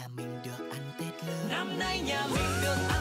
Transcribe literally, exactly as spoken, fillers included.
nhà mình được ăn Tết lớn. Năm nay nhà mình được